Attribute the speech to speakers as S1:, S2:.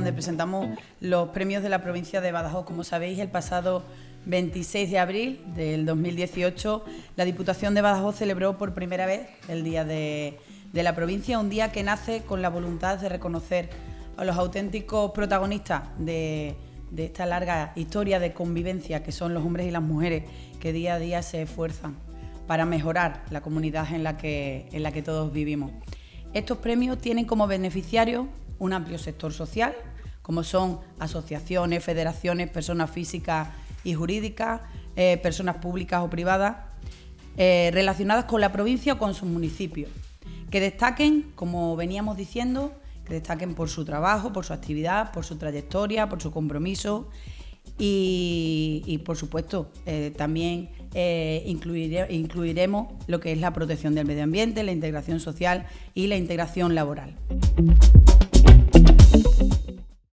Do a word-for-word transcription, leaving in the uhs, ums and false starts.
S1: donde presentamos los premios de la provincia de Badajoz. Como sabéis, el pasado veintiséis de abril del dos mil dieciocho, la Diputación de Badajoz celebró por primera vez el Día de, de la Provincia, un día que nace con la voluntad de reconocer a los auténticos protagonistas de, de esta larga historia de convivencia que son los hombres y las mujeres que día a día se esfuerzan para mejorar la comunidad en la que, en la que todos vivimos. Estos premios tienen como beneficiarios un amplio sector social, como son asociaciones, federaciones, personas físicas y jurídicas, eh, personas públicas o privadas, eh, relacionadas con la provincia o con sus municipios, que destaquen, como veníamos diciendo, que destaquen por su trabajo, por su actividad, por su trayectoria, por su compromiso y, y por supuesto, eh, también eh, incluire, incluiremos lo que es la protección del medio ambiente, la integración social y la integración laboral.